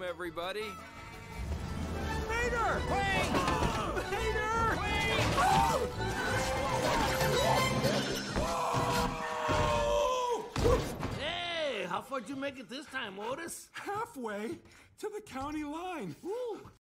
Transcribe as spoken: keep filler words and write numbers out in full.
everybody. Mater! Wait! Mater! Wait! Hey, how far'd you make it this time, Otis? Halfway to the county line. Woo.